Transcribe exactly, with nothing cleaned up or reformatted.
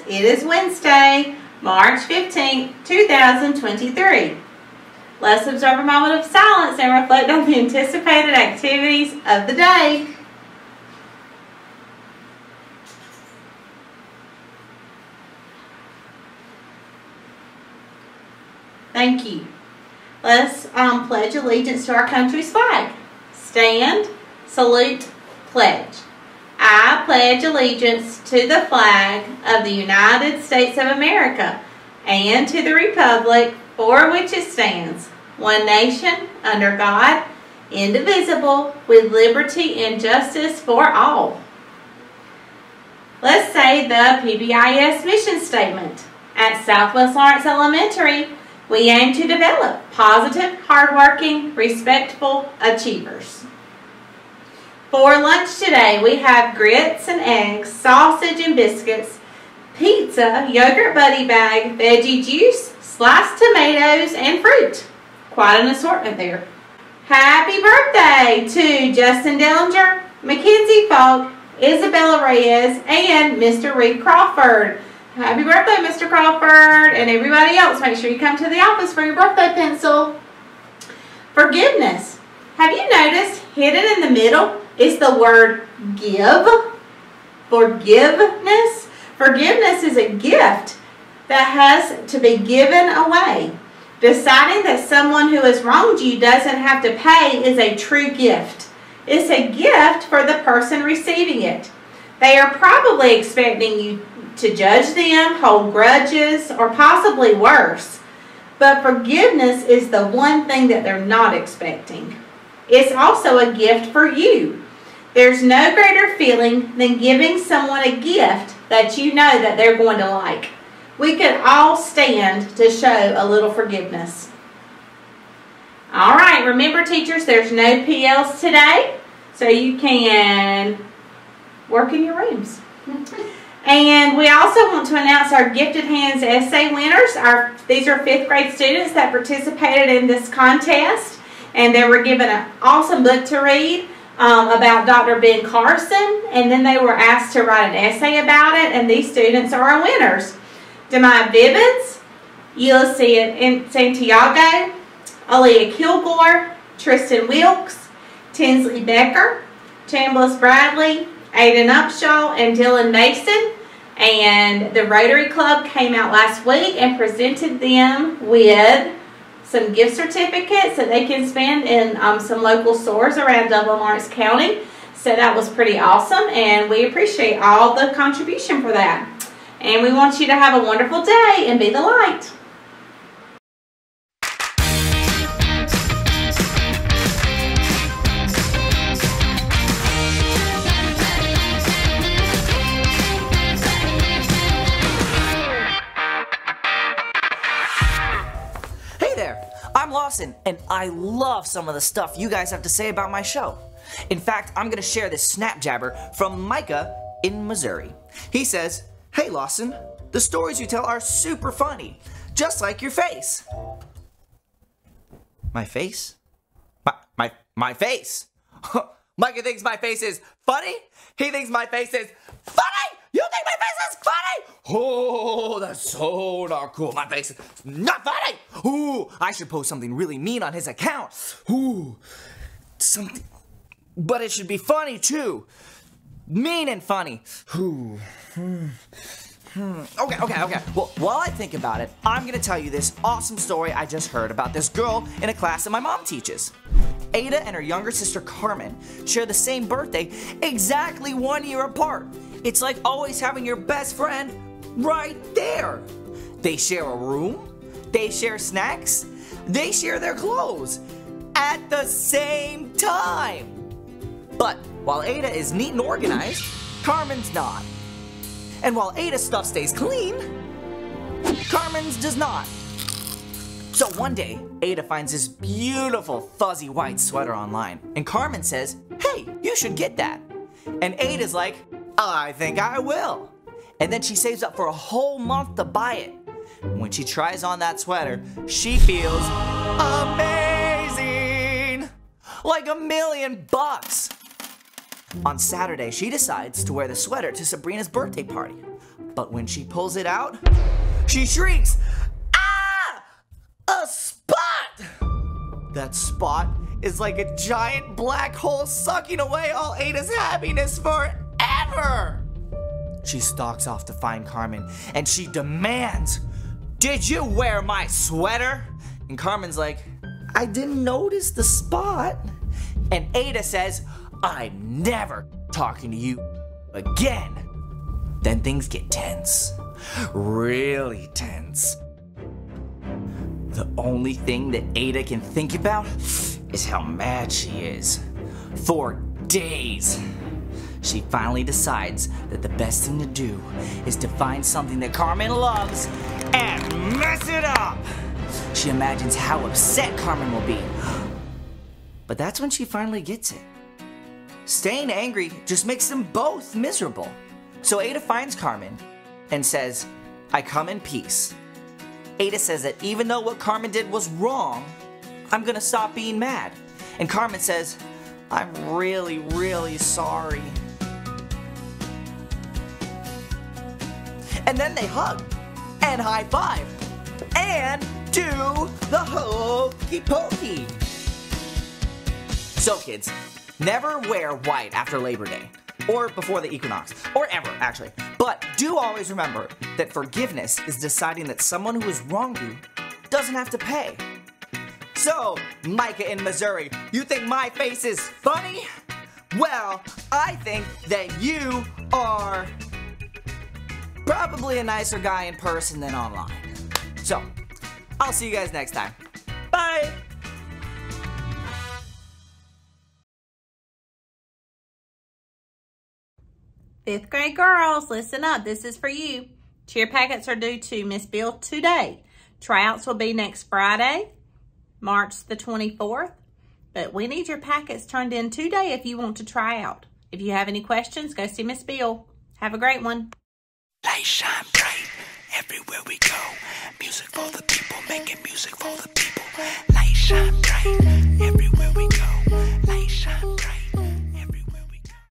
It is Wednesday, March fifteenth, two thousand twenty-three. Let's observe a moment of silence and reflect on the anticipated activities of the day. Thank you. Let's um, pledge allegiance to our country's flag. Stand, salute, pledge. I pledge allegiance to the flag of the United States of America and to the republic for which it stands, one nation, under God, indivisible, with liberty and justice for all. Let's say the P B I S mission statement. At Southwest Lawrence Elementary, we aim to develop positive, hardworking, respectful achievers. For lunch today, we have grits and eggs, sausage and biscuits, pizza, yogurt buddy bag, veggie juice, sliced tomatoes, and fruit. Quite an assortment there. Happy birthday to Justin Dillinger, Mackenzie Falk, Isabella Reyes, and Mister Reed Crawford. Happy birthday, Mister Crawford, and everybody else. Make sure you come to the office for your birthday pencil. Forgiveness. Have you noticed hidden in the middle is the word give? Forgiveness. Forgiveness is a gift that has to be given away. Deciding that someone who has wronged you doesn't have to pay is a true gift. It's a gift for the person receiving it. They are probably expecting you to judge them, hold grudges, or possibly worse. But forgiveness is the one thing that they're not expecting. It's also a gift for you. There's no greater feeling than giving someone a gift that you know that they're going to like. We could all stand to show a little forgiveness. All right, remember teachers, there's no P Ls today, so you can work in your rooms. And we also want to announce our Gifted Hands Essay winners. Our, these are fifth grade students that participated in this contest, and they were given an awesome book to read um, about Doctor Ben Carson, and then they were asked to write an essay about it, and these students are our winners. Demai Bibbins, Ulysses Santiago, Aaliyah Kilgore, Tristan Wilkes, Tinsley Becker, Chambliss Bradley, Aiden Upshaw, and Dylan Mason. And the Rotary Club came out last week and presented them with some gift certificates that they can spend in um, some local stores around Dublin Lawrence County. So that was pretty awesome, and we appreciate all the contribution for that. And we want you to have a wonderful day and be the light. Hey there, I'm Lawson, and I love some of the stuff you guys have to say about my show. In fact, I'm going to share this snap jabber from Micah in Missouri. He says, "Hey Lawson, the stories you tell are super funny, just like your face." My face? My, my, my face? Micah thinks my face is funny? He thinks my face is funny? You think my face is funny? Oh, that's so not cool. My face is not funny. Ooh, I should post something really mean on his account. Ooh, something, but it should be funny too. Mean and funny. Ooh. Hmm. Hmm. Okay, okay, okay. Well, while I think about it, I'm gonna tell you this awesome story I just heard about this girl in a class that my mom teaches. Ada and her younger sister Carmen share the same birthday, exactly one year apart. It's like always having your best friend right there. They share a room, they share snacks, they share their clothes at the same time. But while Ada is neat and organized, Carmen's not. And while Ada's stuff stays clean, Carmen's does not. So one day, Ada finds this beautiful fuzzy white sweater online, and Carmen says, "Hey, you should get that." And Ada's like, "I think I will." And then she saves up for a whole month to buy it. When she tries on that sweater, she feels amazing! Like a million bucks! On Saturday, she decides to wear the sweater to Sabrina's birthday party. But when she pulls it out, she shrieks, "Ah! A spot!" That spot is like a giant black hole sucking away all Ada's happiness forever. She stalks off to find Carmen and she demands, "Did you wear my sweater?" And Carmen's like, "I didn't notice the spot." And Ada says, "I'm never talking to you again." Then things get tense, really tense. The only thing that Ada can think about is how mad she is. For days, she finally decides that the best thing to do is to find something that Carmen loves and mess it up. She imagines how upset Carmen will be. But that's when she finally gets it. Staying angry just makes them both miserable. So Ada finds Carmen and says, "I come in peace." Ada says that even though what Carmen did was wrong, I'm gonna stop being mad. And Carmen says, "I'm really, really sorry." And then they hug and high five and do the hokey pokey. So kids, never wear white after Labor Day, or before the equinox, or ever actually. But do always remember that forgiveness is deciding that someone who has wronged you doesn't have to pay. So, Micah in Missouri, you think my face is funny? Well, I think that you are probably a nicer guy in person than online. So, I'll see you guys next time. Bye! Fifth grade girls, listen up. This is for you. Cheer packets are due to Miss Bill today. Tryouts will be next Friday, March the twenty-fourth. But we need your packets turned in today if you want to try out. If you have any questions, go see Miss Bill. Have a great one. Light shine bright everywhere we go. Music for the people, making music for the people. Light shine bright everywhere we go.